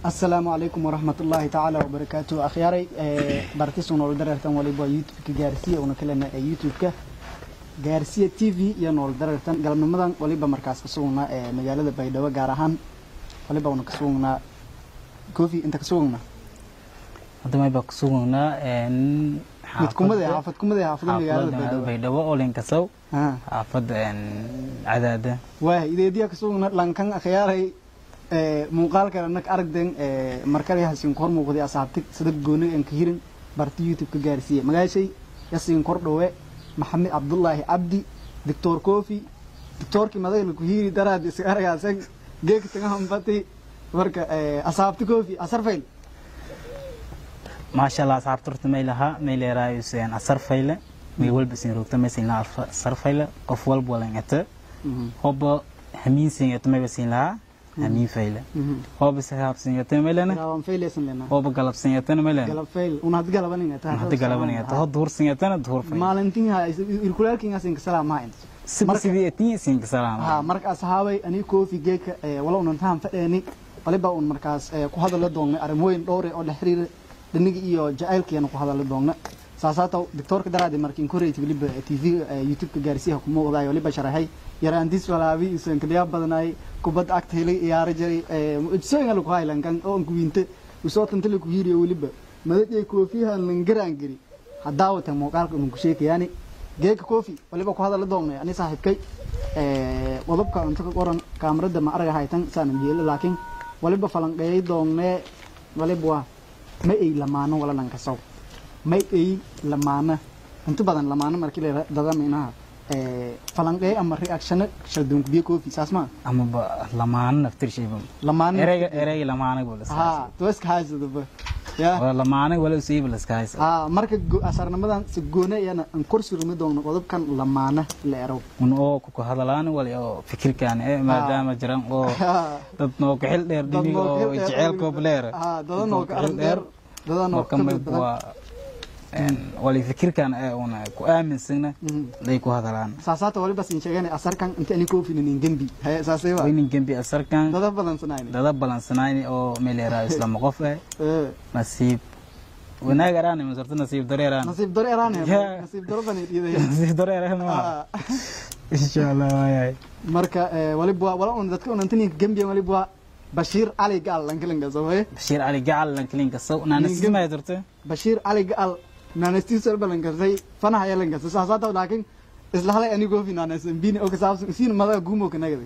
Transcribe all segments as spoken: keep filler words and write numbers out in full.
السلام عليكم ورحمة الله تعالى وبركاته أخياري بارتيسون نول دررتان وليبا يوتيوب كجارسية ونكلنا يوتيوب كجارسية تي في يا نول دررتان قلنا مدن وليبا مركز كسونا مجال البيدوا جارهان وليبا ونكسونا كوفي أنت كسونا هذا ما يبكسونا إن حافظكم ماذا حافظكم ماذا حافظ مجال البيدوا أولين كسو حافظ إن عدد واه إذا دي كسونا لانكان أخياري muuqaalka anag aragden markale hasin kor muuqday asaabtig sadab gooni aan ka hirin barti youtube ka gaarsiiyay magaashay yasin kor dhawe maxamed abdullaahi abdi doctor kofi doctorki madayl ku hiri daraad isarayaasan geegtaga hambati marka asaabti kofi asarfayl ma sha Allah asaabturta meelaha meeleraay seen asarfayle meel walba siin rugta meesin la asarfayle qof walba walangata hobo hamiinsin yatmay siin laha همين فيلا هو بس هاب سنيتنا ملنا هو فيلا سنلنا هو بقلب سنيتنا ملنا قلب فيل ونهاد قلبنا تا هاد قلبنا تا هاد دور سنيتنا دور فيل مالنتين هاي الكولار كينغ سينك سلام ما انت سبسي تي سينك سلام ها مرك اصحابي اني كوفي جيك ولا ننتهم فداني قلبا اون مركاس ku hadal doonay arimoyin dhowr oo la xiriir diniga iyo jacaylkeena ku hadal doonay saasato doctorka daraadi markiin koreeyay waliba T V YouTube ka gaarsiiyo kuma odaay waliba sharaxay yaraandiis walaabi isaan kaliya badanaay kubad agta helay ciyaar jiray ee sooyinga lagu haylan kan oo ku wiinte usoo tanta lagu yiri waliba madadii koofiyaha lan garaan gari hadaawata muuqaalka uu ku sheekayani geeka koofi waliba ku hadal doonay ani saaxiibkay ee wadabka inta ka qoran kaamirada ma arag haytan saanan yeelo laakiin waliba falanqeey doonay waliba ma ay lamaano wala lan ka saw ma ay lamaana inta badan lamaana markii la dadamaynaha فلانقي أما رياكشن شدون كبير كوفي ساسما أما ب لمان نفتر شيء بم لمان إري إري لمان بولس ها توس كايز ده يا ولا لمان ولا سي بولس كايز ها مرك أسرنا مثلا سجونة يعني انكرس رمي دون قلب كان لمان ليرو من أو كوك هذا لان ولا فكر كان إيه ما دام جرام أو تنو كحل دير ديني أو يجعل كوبلير ها ده نو كحل دير ده نو كمل بوا wali fikirkan ay una ku aaminsan day ku hadalaan saasaata wali bas in sheegay asarkan inta ani koofin in gambi hay saasay waa in gambi asarkan dada badan sanayni dada badan sanayni oo meelera islam qof eh nasiib wanaag araan ma sarta nasiib dareeraan nasiib dareeraan nasiib darban iiday nasiib dareeraan insha Allah waay marka wali baa wala un dadka un intani gambi wali baa Bashir Ali Gal lankilinga soo Bashir Ali Gal lankilinga soo naanasi ma yartay Bashir Ali Gal naanasti soo balankasay fanaha yeelanka saasaata laakiin isla halay anigu fi naanasan biin oo ka saabsan siin madaga guumo ka nagay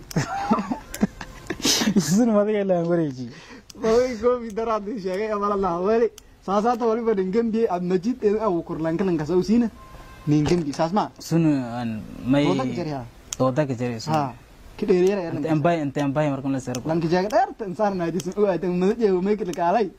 siin madaga la wareeji way goobi daraad sheegay ama la wali saasaata waliba dhingambi ad majid ee aw kurlankilinga soo siina ningambi saasma sunu may dooda ka jari ha كديريرا انت امباي انت امباي مركون لا سيرب لانك جاك دارت انسان نادي سن او ادم مدجه وميك لك علي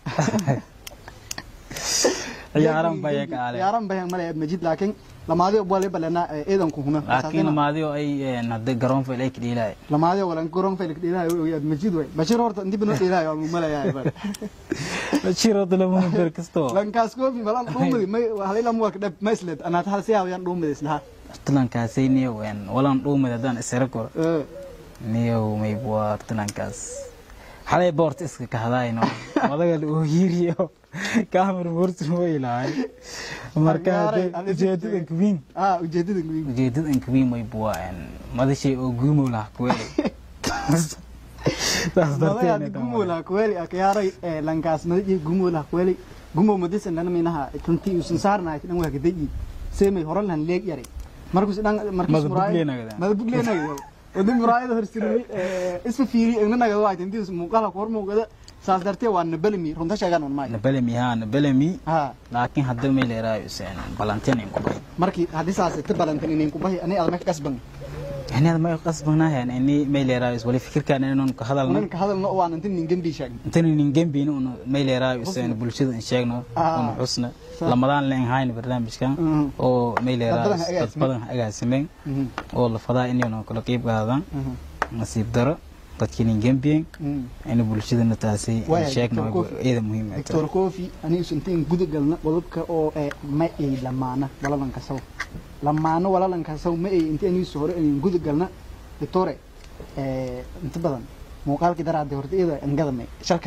يارم باي كاله يارم باي مال مجيد لكن لما دي بولي بلنا ايدن كو هنا لكن ما دي اي ند غرون في ليك ديلاي لما دي ولا غرون في ليك ديلاي مجيد وي بشير ورت انت بنو ديلاي مال يا بشير ورت لما بركستو لانكاسكو في بلان دومدي ما هلي لما وك دب مسلت انا تحسيا ويان دومدي اسلها تلانكاسي نيو وين ولا دومدي دان اسركو نيو مي بوا تلانكاس حالي بورت اسك كهداينو مدغ لو ييريو كاميرا بورت مو إلهي مركا ujeedada kwin ah ujeedada kwin ujeedada kwin may bua en madashay oo guumo la kuweli taas darteed guumo la kuweli akayaaray lankaas madajay guumo la kuweli guumo madisan dana minaha tuntii usan saarnaa tan waa gadayi seemay horan lan leeg yaray markuu sidaan markuu muraay mad bugleenaga wadin muraayada horsiray isma fiiri innaga waa intii muuqaal kor muuqada saas dartee waa nabalmi runta sheegan on maay nabalmi ha nabalmi ha laakiin hadda ma leeyahay useen balantin in ku bay markii hadii saas ta balantin in ku bay ani adama ka kasban ani adama ka kasbanahay ani ma leeyahay wali fikirkan inaan ka hadalno ka hadalno waan intii nin gambi sheeg intii nin gambi inuu ma leeyahay useen bulshada in sheegno oo xusna lamadaan leen hayn barnaamijkan oo ma leeyahay dad badan agaasimeen oo la fadaa inuu kala qayb qaadan nasiib daro dadkii Gambien in bulshadana taasi sheegno eeda muhiim ah Doctor Kofi ani suntiin gudagalna qodobka oo ma ay lamaana walalan ka saw lamaana walalan ka saw ma ay intii ani soo hore in gudagalna doctor ee inta badan muuqaalkii daraad horteeda angadamay sharkay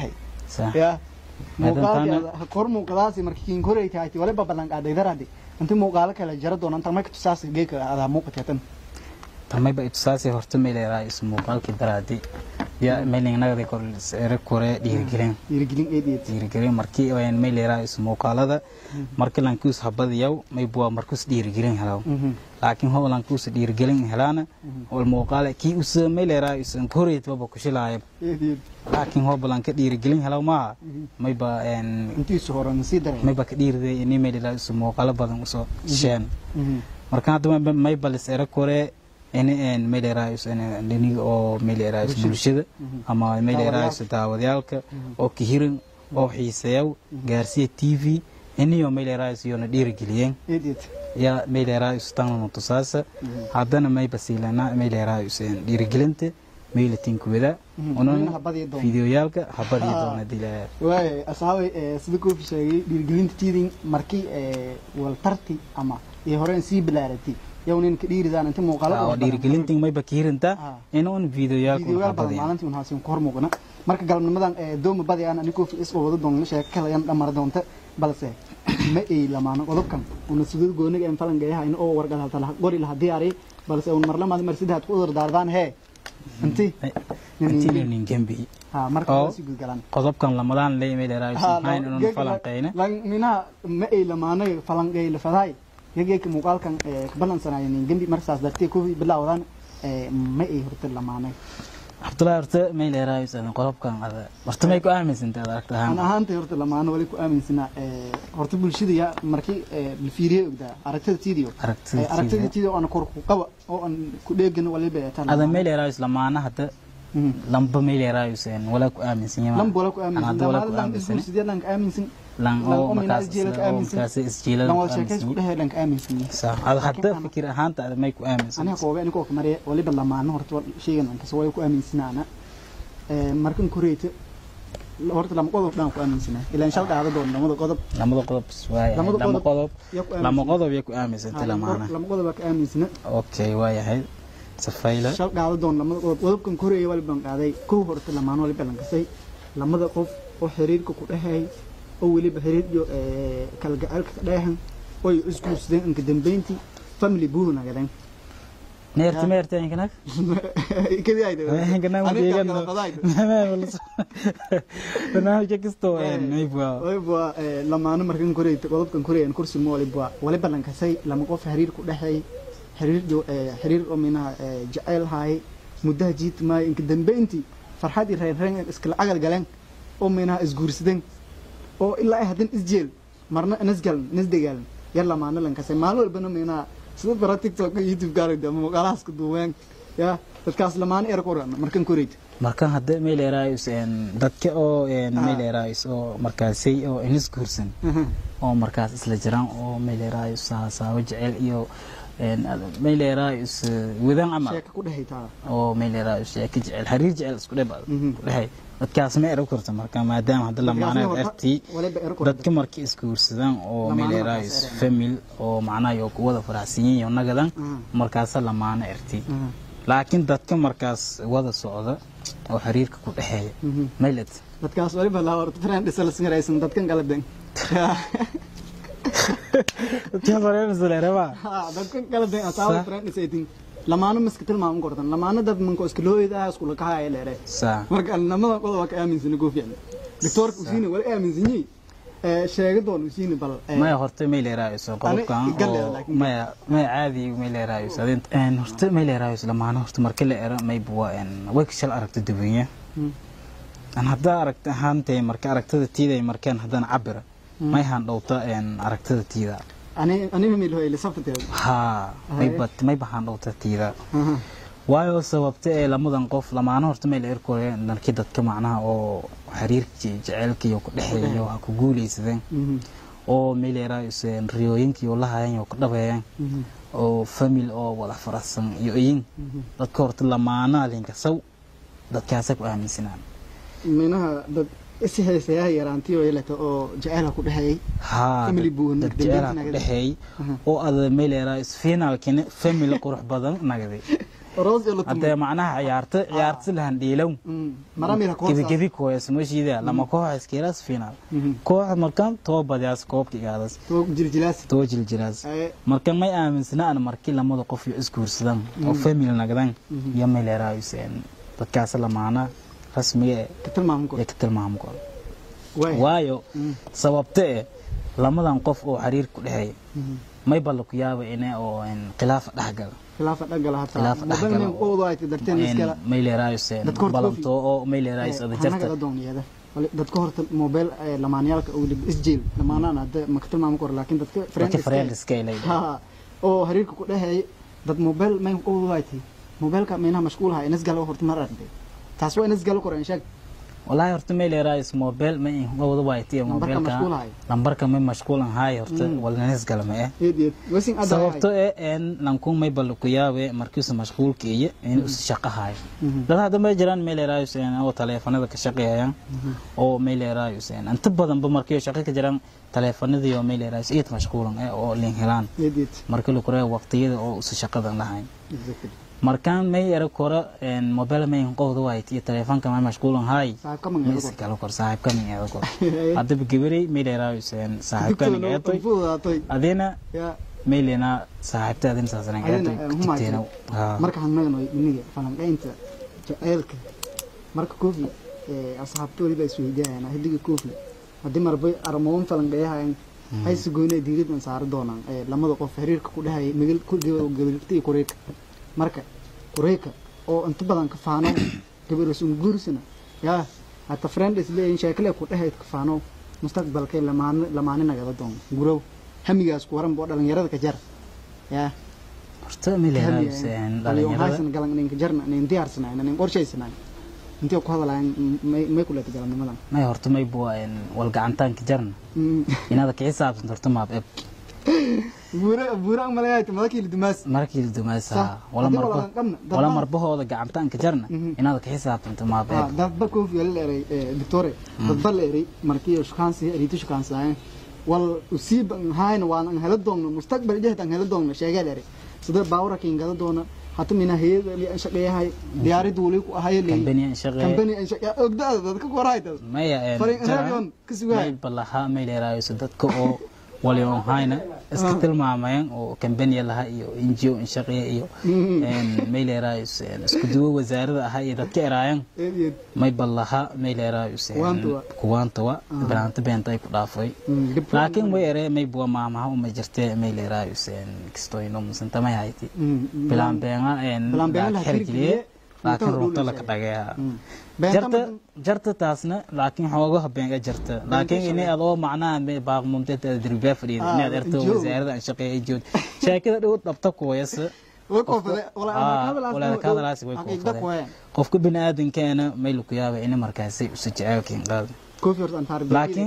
يا muuqaalka kor muuqadaasi markii koray tahay wala babalan qaaday daradi inta muuqaalka kala jara doona inta markii tusaas geeka ada muuqataan tamay ba tusaasi horta meelay is muuqaalka daradi ya meelay nagada kor sare kore dhiirgelin dhiirgelin eediyad dhiirgelin markii ay meelay is muuqaalada markii lan kuus habadiyow may buu markuus dhiirgelin helaw laakiin howlan kuus dhiirgelin helaana wal muuqaal kii us meelay is koray baba ku shilaayay eediyad laakiin howlan ka dhiirgelin helaw ma may ba een intii soo horan si daray may ba ka dhiirday in meelay is muuqaal badan usoo sheen marka hadda may bal sare kore in in meelay is in diniga oo meelay is bulshada ama meelay is daawadayalka oo ka hirin oo xiiseeyo gaarsiya T V iniyo meelay is iyo dhiirgeliyeen eediyad ya meelay is tan tusaasa hadana may basilana meelay is dhiirgelinta meelatin kuwada onon fiidiyoyalka habadi doona dilaa way asxaabay sida ku sheegay dhiirgelinta tiidin markii ee wal tarti ama ee horeen si bilaaratay yawnin ka dhiiridaan inta muuqaalada oo dhiirgelinta may bakiirinta in on fiidiyoyalka habadi maalintii un haasin kor muuqana marka galabnimadan ee dooma badi aan anigu fi isoo wada doon sheekada yan dhamar doonta balse ma ay lamaano qodobkan una sidoo gooniga in falangeeyaha in oo wargal halta qori la diyaari balse un marlamaad mar sidaad ku dardaardaan hee intii intii nin gambi ha marka si galan qodobkan lamadan leeyay leeyahay hayn inuu falanqeyna lan mina ma ay lamaanay falanqey la faday yageek muuqaalkan ee balansanay nin gambi markaas dartii ku bilawdan ee ma ay horta lamaanay Abdullah horta ma leeyahay san qodobkan ada horta may ku aaminsantaa aragtahan ana ahaanta horta lamaano wali ku aaminsana ee horta bulshada ya markii la fiiriyo ogda aragtida tiidiyo aragtida tiidiyo aan kor ku qaba oo aan ku dheegan waliba tan ada ma leeyahay lamaana hada lamba ma leeyahay san wala ku aaminsan lamba wala ku aaminsan wala ku aaminsan sidee lan aaminsan lan oo markaas markaas isjiilada lan wala sheekay ku dhahay lan aaminsan sax ada hadda fikir ahaanta ada may ku aaminsan aniga koobe aniga oo kamariye waliba lamaano horta sheegan aan kasoo way ku aaminsanaana ee markan kureeyta horta lama qodob dhan ku aaminsana ilaa insha Allah doon lamada qodob lamada qodob waay lama qodob lama qodob yaa ku aaminsan lamaana lama qodob ka aaminsana okay waay ahay safayla shal qaado doon lamada qodob qodobkan kureeyay waliba qaaday ku horta lamaano waliba lan kasay lamada qof oo xiriirka ku dhahay oo waliba xiriir iyo ee kala gacalka dhahan oo isku sideen in dambeyntii family buuna gadan neerta meerta inkanak kadi ayda inkanak ma deegan ma wala barnaamij kasto ee nayba wayba lamaano markan koreeyay qodobkan koreeyay kursi mooliba waliba lan kasay lama qof xiriir ku dhahay xiriir iyo xiriir oo minaha jacayl hay muddo jiit ma in dambeyntii farxad iyo reer reer iskala agal galeen oo minaha isguursadeen oo ilaa ay hadin isjeel marna nasgal nasdegal yalla maana lan kasay maal walbana minaha sida bara TikTok iyo YouTube gaarida ama qalaas ku duween ya dadkaas lamaan eer qoran markan koreeyay markan hadda meel eraayis een dadka oo een meel eraayis oo markaasay oo inis guursan oo markaas isla jiraan oo meel eraayis saasaw jecel iyo een meel eraayis wadan amal sheeka ku dhaxaytaa oo meel eraayis sheeka jecel xariir jecel isku dhibad dhahay dadkaas ma eero karto marka maadaama hadda lamaanad artii dadka markii isku guursadaan oo meel eraayis family oo macnaha oo wada faraxsan yihiin nagadan markaas lamaana artii laakiin dadka markaas wada socda oo xiriirka ku dhaxeeya meelad dadkaas waliba la horta friend isla singaraysan dadkan galabden dadka friend isla raba ha dadkan galabden asaaba friend isaytin lamaano maskatil ma ngordan lamaano dad manko iska looyada isku la kahay leeray sa marka namada qodob ka aaminsan ku fiican doctor usini wala aaminsan yahay ee sheegadoon usini bal ma horta meel eraayis qodobkan ma ma caadi meel eraayis adint aan horta meel eraayis lamaano horta marka la era may buwa aan way ka shal aragta duwanya aan hadda aragta ahaantay marka aragtada tiiday markaan haddana cabira may haan dhowta aan aragtada tiida ani ani meel hoyle sabtay ha may bat may bahan dhowta tiida waayo sababta ee lamadan qof lamaano horta meel eer koore markii dadka macnaha oo xiriirka jaceelka iyo ku dhaxeeyo waxa ku guuleysadeen oo meel eraayeen riyooyinkii oo la hayeen oo ku dhabeeyeen oo family oo wada faraxsan iyo ayin dadka horta lamaana linka saw dadkaas ku aaminsanaan minaha dad isi heesaya yaraantii oo yeelato oo jacayl ku dhaxeeyay ha family buun jacayl ku dhaxeeyay oo ada meel eraayis finalkina family qurux badan nagaday روز يلا تم هذا معناها عيارت عيارت لهن ديلو مرامي لكوس كيف كيف كويس مش يدا لما كوح اسكيراس فينال كوح مركان تو بدياس كوب كيغادس تو جلجلاس تو جلجلاس مركان ما يامن سنا انا مركي لما قف اسكور سدان او فاميلي نغدان يما ليرايسن dadkaas la maana rasmiga katilmaam ko katilmaam ko waayo sababtee lamadan qof oo xiriir ku dhahay may bal ku yaabo inay oo in khilaaf dhaxgal khilaaf dhaxgal hata madan oo ay darteen iskala may leeraayeen balanto oo may leeraayeen jarta dadka horta mobile lamaanyalka oo dib isjeel lamaanana hada ma katilmaam ko laakiin dadka friend iska ilay ha oo xiriirka ku dhahay dad mobile may oo ay موبايلك منها مشغولها الناس قالوا هرت مرة عندي تاسوا الناس قالوا كورين شاك والله هرت ميل رايس موبايل ما هو ضبايتي موبايلك نمبرك من مشغول هاي هرت ولا الناس قالوا ما ايه وسين اداي sababto ee in lanku may bal ku yaabe markiisa mashquulkiiyo in uu shaqo hayo dad hada ma jiraan meel raayis oo taleefanada ka shaqeeyaan oo meel raayis inta badan ba markii shaqo ka jiraan taleefanada iyo meel raayis ee mashquulan oo leen helaan markii la koreeyo waqtiyada oo uu shaqadan lahayn markaan may yara kora en mobile may qowdo waayt iyo telefoonka ma mashquulan hay saabka man yaro kala kor saabka man yaro kor hadda bigibari may leeraayeen saabka man yaro adina ya meelena saabta adina saasan ayto marka hanagno iniga falanqaynta jaceelka marka koofi ee asxaabtoodi bay isweydiiyaan hadiga koofi hadii marba armoon falanqayahan ay sugoonay diirid man saar doonaan ee lamada qof xiriirka ku dhahay migil ku gabartay koreeka marka koreeka oo inta badan ka faano gabarsan guursana ya hata friend is leeyin sheekale ku dhahay ka faano mustaqbalkay lamaan lamaan naga doon gurow hamigaas ku waran boo dhalinyarada ka jar ya horta mileeyeen dhalinyarada haysan galan in ka jarna in diyaarsana in qorshaysana intii ku hadlaan may may kula tagalanimada may horta may boo in wal gacantaan ka jarna inaad ka xisaabtan horta ma ab buura buura malaayay markii dumaas markii dumaas wala marba wala marbahooda gacantaan ka jarna inaad ka xisaabtanto ma baa dad ba ku fiileeray doctor dad ba leeray markii shaqaansi ariitu shaqaansaay wal usiib hayn waan an hela doon mustaqbal jeedan hela doon sheegay leeray sida baawra kiin gada doona hatta mina heeyada li an shaqeeyahay diyaaradu wali ku ahay leeyahay company an shaqeeyahay company an shaqeeyahay ogdaada dadka ku waraayta maya ee fariin may balaha may leeray dadka oo waliba hayna iska tilmaamayeen oo company laha iyo N G O in shaqeeyo iyo een meeleerays isku duwo wasaarada ah iyo dadka eraayeen may balaha meeleerays kuwaanta waa baraanta beenta ay ku dhaafay laakiin way erey may buu maamaha uma jirtay meeleerays kisto ino musanta may hayti bilaan beena een xirkiliye laakiin ruuta la ka dhagaya jarta jarta taasna laakiin xoogo habeenga jarta laakiin inay adoo macnaa me baaq mumtata dirbe fariid inay arto wasaarada aan shaqeeyay jood sheekada dhow dhabta kooyas way koofade wala ka hadalaas way koofade qofka bini'aadankeena meel ku yaaba in markaasay u sajacaylkiin qaad koofi horta aan taariikh laakiin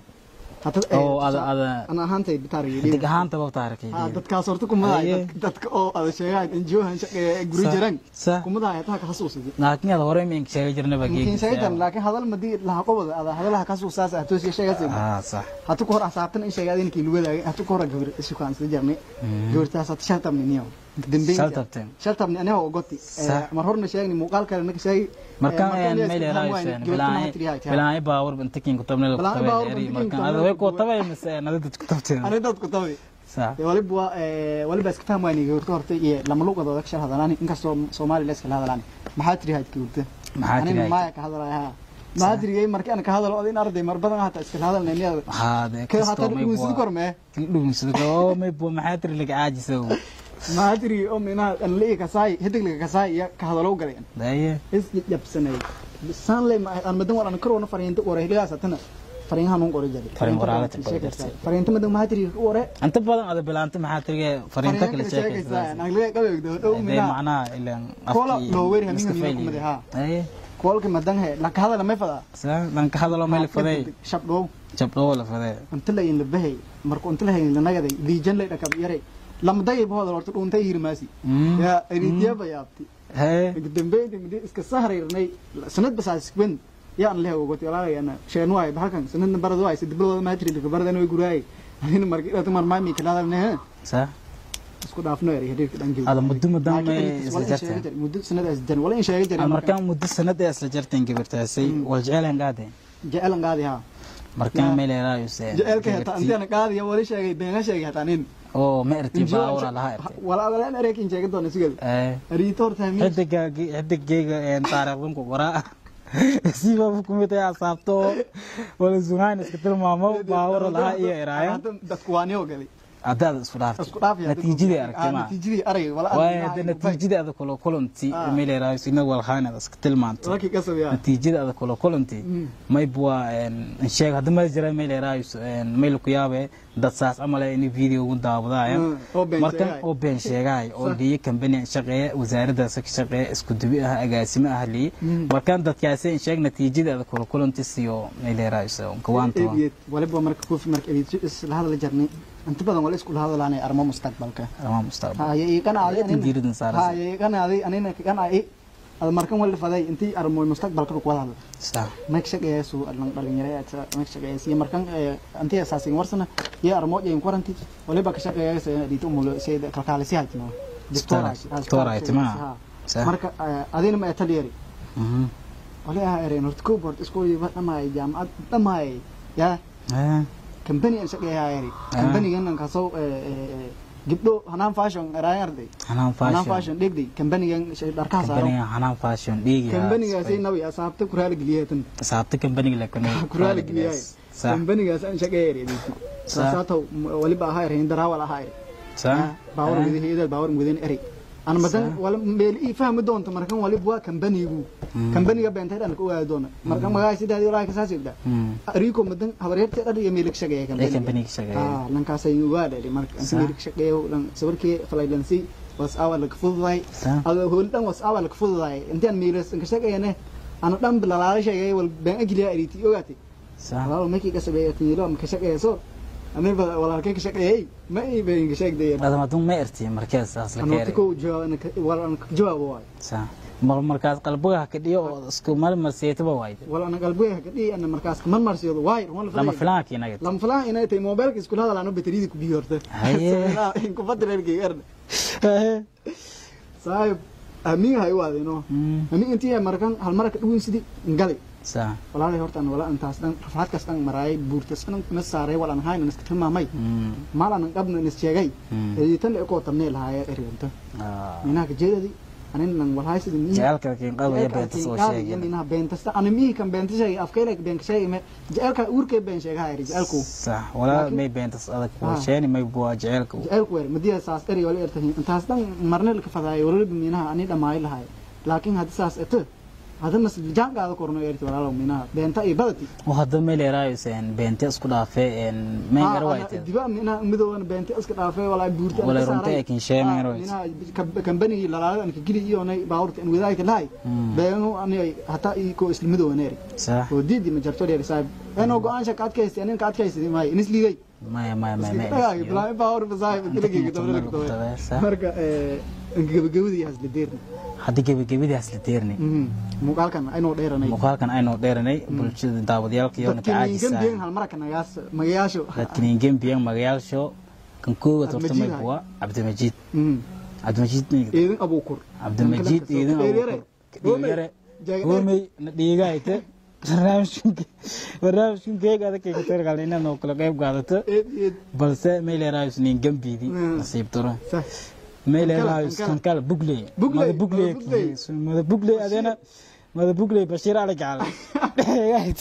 oo ada ada ana ahaantay taariikh dig ahaanta baa taariikh ah dadkaas horta kuma dadka oo ada sheegay in joohan shaqeeyay guri jiran kuma daa taa ka xasuusay laakiin ada hore meen sheegay jirna baa geeyay sheegay laakiin hadal madii la qowada ada hadalaha ka suusaas ah toos sheegay ah sax hatu ku hor asaabtan in sheegay in kii luwadaagay hatu ku hor gabar isu kaan sida jarnay gabartaas hata shaltam niyo dambeyn shaltam shaltam ni anaga ogoti mar horna sheegni muuqaal kale naka sheegay markaan aan meel raaysan bilaay bilaay baawar inta kiin ku tabnay la qabay markaan ada way ku tabay mas'aan ada dadku tabteen ana dadku tabay sax waliba waliba iska fahmayni gabarta horta iyo lama luqad oo ka sharaxdaan inkastoo Soomaali la iska hadlaan maxaa tiri hayd gabarta maxaa tiri ma ka hadlayaa ma adrigay markii aan ka hadalo in arday mar badan hata iska hadalnaa haade ka hata dhuusid korme dhuusid oo may buu maxaa tiri laga caajiso ما أدري أمي أنا أنا ليه كساي هديك ليه كساي يا كهذا قليل. دايه. إيش يبسني. بسان لي ما أنا بدون أنا كرونا فرين تقوله هلا ساتنا فرين هانون قري جدي. فرين ورالة تقول. فرين تم بدون ما أدري قوله. أنت بدون هذا بلا أنت ما أدري فرين تكل شيء. أنا ليه قبل يقول أمي. ده معناه اللي. كولا لو وير همين همين كم ده ها. دايه. كولا كم بدن هي لك هذا لما يفضل. صح لك هذا لما يفضل. شبلو. شبلو ولا فضل. أنت لا ينبهي مركو أنت لا ينلقى دي جن لا يركب يري. لما داي بهذا الوقت أنت يرماسي يا ريديا بيابتي هاي قدام بيتي مدي إسك السهر يرني سند بس على سكبن يا أنا له وقت يلا أنا شيء نواي بحكم سند برضو واي سد بلو ما تري لك برضو أنا ويقول هاي أنا مركي لا تمر مامي كلا ده منها صح isku dhaafno yar xiriirka dhanka هذا مدة مدة ما isla muddo sanad isdan wala in sheegay jiray markaan muddo sanad ee isla jarteen gabartaasay wal jeceelan qaadeen jeceelan qaadi ha markaan meel raayuseen jeceelka hata antina qaadi wala sheegay been sheegay hata nin oo ma irti baawra laha irti wala wala areekin sheegay doon sigad ee ariitor taami xidigaagi xidigayga ee taariikhdan ku qoraa siba ku mid ah saabto wala sugaan iska tilmaamo baawra laha iyo iraaya dadku waaniyo galay هذا الصراحة نتيجة أركما نتيجة أري ولا وايد نتيجة هذا كله كلنتي ميل رايس إنه والخانة بس كتل مانت نتيجة هذا كله كلنتي ما يبغى نشيك هذا ما يجرى ميل رايس ميل كيابه دساس عمله إني فيديو وندا وضايع مركن أو بين شيء أو دي كم بين شقة وزارة دسك شقة اسكتبيها أجاسمة أهلي مركن دتياسين شيك نتيجة هذا كله كلنتي سيو ميل رايس كوانتو ولا يبغى مركب كوف مركب هذا اللي جرني أنت بدل ولا إسكول هذا لاني أرمى مستقبلك أرمى مستقبل ها يي كان علي أنا تدير النصارى ها يي كان علي أنا كان علي المركب ولا فداي أنت أرمى مستقبلك ولا هذا صح ما كشك يسوع الله بالين يا ما كشك يسوع مركب أنت أساسين ورسنا يا أرمى يوم كورنتي ولا بكشك يسوع دي توم ولا شيء كالكالي سيالتنا دكتورة دكتورة اهتمام مركب أدين ما يتليري ولا هاي نورتكو بورد إسكول يبغى ما يجامع ما يا كمباني أنا شقي هايري كمباني جنن كسو جبتو هنام فاشون راير دي هنام فاشون هنام فاشون ديك دي كمباني جن دركاس كمباني هنام فاشون ديك كمباني جالس نبي أصابت كرال جلياتن أصابت كمباني لكنه كرال جليات كمباني جالس أنا شقي هايري دي ساتو ولي بهاير هندرا ولا هاير صح باور مدين هيدا باور مدين أري أنا مثلا ولا ملي فهم دون تمركن ولا بوا كمباني يبو كمباني جاب بنتهي أنا كوي دون مركن ما جالس يدادي ولا كساس يبدا أريكم بدن هبريت ترى يميلك شقي كمباني كمباني شقي آه لان كاسي يوجد اللي مركن سميلك شقي لان سبركي فلايلنسي بس أول لك فضاي هذا هو لان بس أول لك فضاي أنت أنا ميلس إنك شقي أنا أنا دام بلا شقي والبن أجلي أريتي يوجد صح والله ما كي كسبي أتني لو مكشقي سو أنا ولا كيك شقي ما يبين شق دي هذا ما دون ما إرتي مركز أصلا كيري أنا تكو جوا أنا ولا أنا جواب وايد صح مر مركز قلبها كديو اسكو مال مرسيته وايد ولا أنا قلبها كدي أنا مركز كمان مرسيه وايد لما فلان كي نجت لما فلان هنا تي موبايلك اسكول هذا لأنه بتريد كبيرته هاي إنكم فترة الجيرن صاحب أمي هاي واحد إنه أمي أنتي مركان هالمركز وين سدي نقلي صح ولا لي هرت أنا ولا أنت أصلا رفعت كستان مراي بورتس أنا مساري ولا أنا هاي نسكت ما ماي ما لنا قبل نسيجاي اللي تنلقى قوة مني لهاي إرينته هناك جيدة دي أنا نن ولا هاي سدي جعلك كين قوي يا بنت سوشيال يعني أنا بنت أنا مي كم بنت شيء أفكارك بنت شيء ما جعلك أورك بنت شيء هاي جعلكو صح ولا ما بنت هذاك وشاني ما يبغى جعلكو جعلكو مدير أساس إري ولا إرتهين أنت أصلا مرنا لك فضاي ولا بمينها أنا دماي لهاي لكن هذا أساس إته هذا الناس جانك هذا كورونا يرتي ولا لو منها بنت أي بلدي وهذا ما اللي رأيه سين بنت أسكت عفوا إن ما يرويت دبا منها مدو أنا بنت أسكت عفوا ولا بورتي ولا رنتي لكن شيء ما يرويت منها كمبني لا لا أنا كجري يونا باورت إن وذاك لاي بينو أنا حتى يكو اسم مدو نيري صح ودي دي من جرتوري رسايب أنا قاعد شك كات كيس أنا كات كيس دي ماي نسلي جاي ما ما ما ما بلا باور بزاي كده كده كده مركا إنك بجودي هذا الديرني haddii gebagabadii hasla deernay muuqaalkan aynu dheeranay muuqaalkan aynu dheeranay bulshada daawadayaalka iyo natacaajisa dadkii hal marka nagaas magayaasho dadkii gembiyan magayaasho kan koowaad horta may kuwa Cabdimajid Cabdimajid eedan abuukur Cabdimajid eedan abuukur yare hoomay na dhiigayte barnaamijkan barnaamijkan keega adag ka tirgal inaan oo kala qayb qaadato balse may leeyahay nin gambidi nasiib daro ميل رايس كان كلا بوغلي ماذا بوغلي ماذا بوغلي أدينا ماذا بوغلي بشير على جعل ديجايت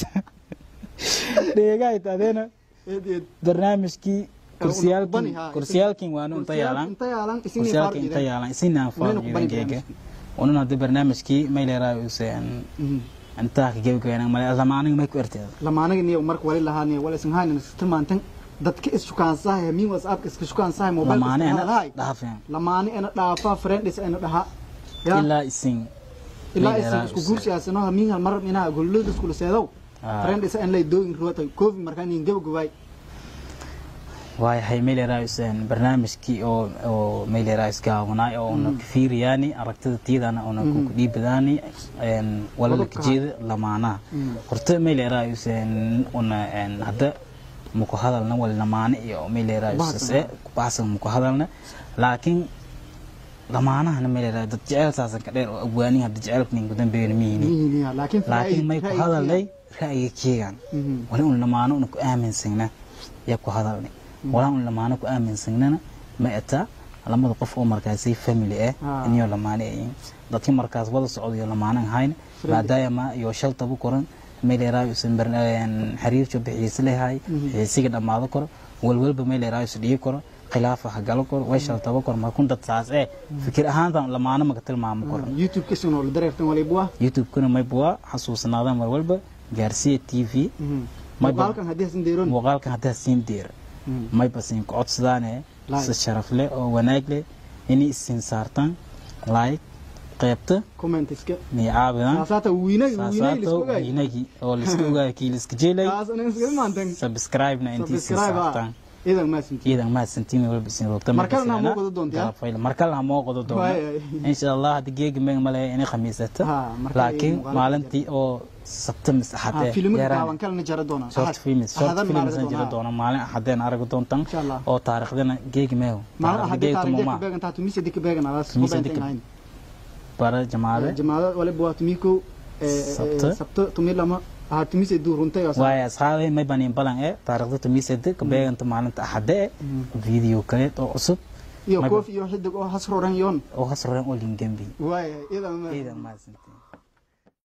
ديجايت أدينا برنامج كي كرسيال كرسيال كين وانو انتيالان كرسيال كين انتيالان إسينا فاضي ينجيك ونحن هذا برنامج كي ميل رايس أن أنت كيف كأنك ماله زمانك ما يكورتي زمانك إني عمرك ولا لهاني ولا سنهاي نستلمان تن dadka is shukaan sahay min WhatsApp iska shukaan sahay mobile lamaane ana dhaafeen lamaane ana dhaafa friend is ana dhaha ila isin ila isin isku guursiyaasano min hal mar mina gulud isku leedo friend is ana leedoin roota koofi markaan in gab gubay way hay meel raaysan barnaamijkii oo oo meel raayska wanaa oo na fiiriyani aragtida tiidana oo na ku dhiibadani een wala ka jeed lamaana horta meel raaysan una een hada muku hadalna wal lamaane iyo meeleraay sase ku baasan muku hadalna laakiin lamaanaha meeleraay dad jecel saasan ka dheer oo abwaani hadda jecelkeen gudan beermiini laakiin laakiin may ku hadalay ra'yigeegan wala un lamaano un ku aaminsanna ya ku hadalnay wala un lamaano ku aaminsanna ma ata lamada qof oo markaas family ah inuu lamaane ay dadkii markaas wada socdo lamaanaha hayn maadaama iyo shalta bu koran meeleraay usan barnaan xiriir jo bixiis leeyahay heesiga dhamaado karo walwalba meeleraay is dhigi karo khilaafa hagalo karo way shalta bu koran ma kun dad saas ee fikir ahaan lamaana ma ka tilmaamo karo youtube kisan oo la dareertan wali bua youtube kuna may bua xasuusnaada mar walba gaarsiye tv may balkan hadii sin deeron waqalkan hadii sin deer may basin ku codsadane si sharaf leh oo wanaag leh inay isin saartan like qaybta comment iska ni aabadan saasata wiinay wiinay isku ogaay wiinay oo isku ogaay kiil iska jeelay subscribe na intii saartan idan ma sintiin idan ma sintiin walba sin roogta markalna ma qodo doontaa markalna ma qodo doontaa insha Allah hadi geeg meeg malay inay khamiisata laakiin maalintii oo sabta masaxatay filimada gaaban kalna jara doona short films short films jara doona maalin ahadeen arag doontan oo taariikhdana geeg meeg maalin ahadeen taariikh beegan taatu mise dik beegan alaas kubantayn para jamaade jamaade wala buatmiko ee sabta tumilama ahatimise duuruntay way asxaabay may banin balan ee taariikhda tumisada ka beeganta maalinta ahadee video kale oo cusub iyo koof iyo xidig oo hasroran yoon oo hasroran oo lingambi way idan ma idan ma